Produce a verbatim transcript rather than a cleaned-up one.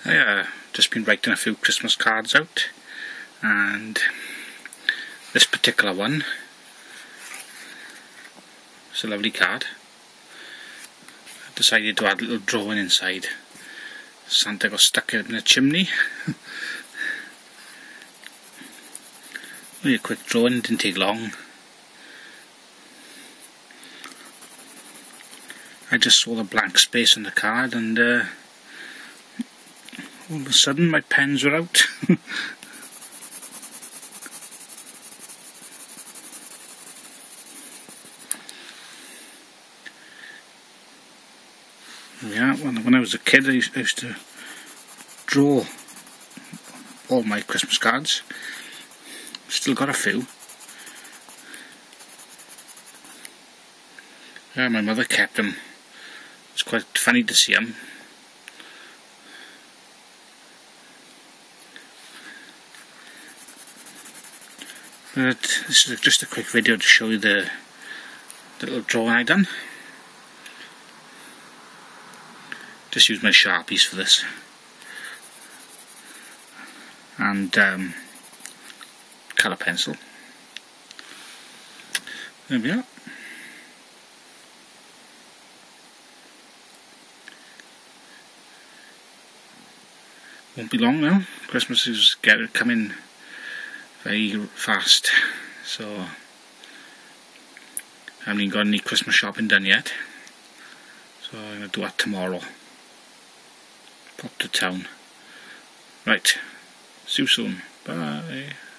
I uh, just been writing a few Christmas cards out, and this particular one is a lovely card. I decided to add a little drawing inside. Santa got stuck in a chimney. Really a quick drawing, didn't take long. I just saw the blank space on the card, and uh, all of a sudden my pens were out. Yeah, when, when I was a kid I used, I used to draw all my Christmas cards. Still got a few. Yeah, my mother kept them. It's quite funny to see them. But this is just a quick video to show you the, the little drawing I done. Just use my Sharpies for this. And um, colour pencil. There we are. Won't be long now. Christmas is get, coming very fast, so I haven't even got any Christmas shopping done yet. So I'm going to do that tomorrow. Pop to town. Right. See you soon. Bye.